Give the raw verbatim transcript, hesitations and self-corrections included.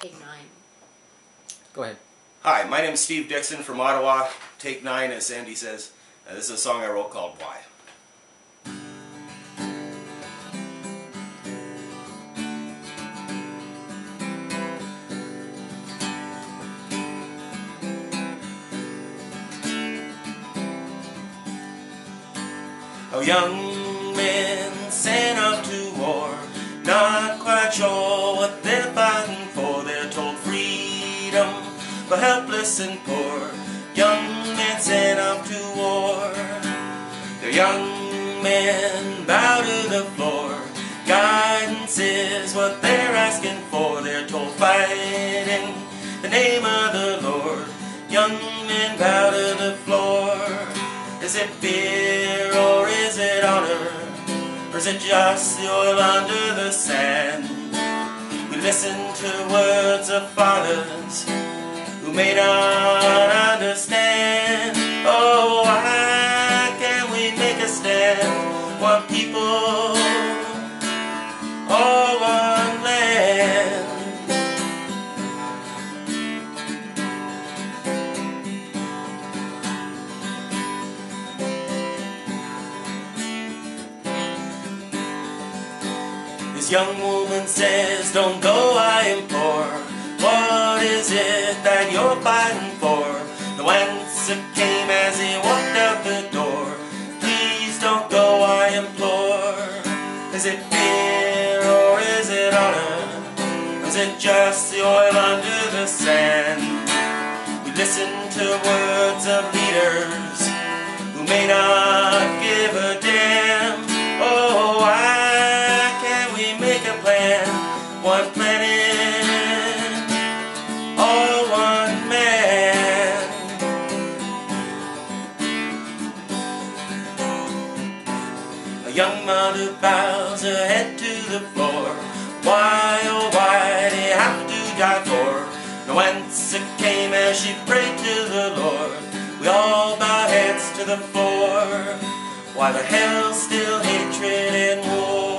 Take nine. Go ahead. Hi, my name is Steve Dickson from Ottawa. Take nine, as Sandy says. Uh, this is a song I wrote called Why. Oh, young men sent off to war, not quite sure what they're fighting for. They're told freedom for helpless and poor. Young men sent off to war. Their young men bow to the floor. Guidance is what they're asking for. They're told fight in the name of the Lord. Young men bow to the floor. Is it fear or is it honor? Or is it just the oil under the sand? We listen to words of fathers who may not understand. Oh, why can't we make a stand? One people, all one land. This young woman says, don't go, I implore. What is it that you're fighting for? No answer came as he walked out the door. Please don't go, I implore. Is it fear or is it honor? Or is it just the oil under the sand? We listen to words of leaders who may not give a damn. Oh, why can't we make a plan? One planet, all one man. A young mother bows her head to the floor. Why, oh why did he have to die for? No answer came as she prayed to the Lord. We all bow heads to the floor. Why the hell still hatred and war?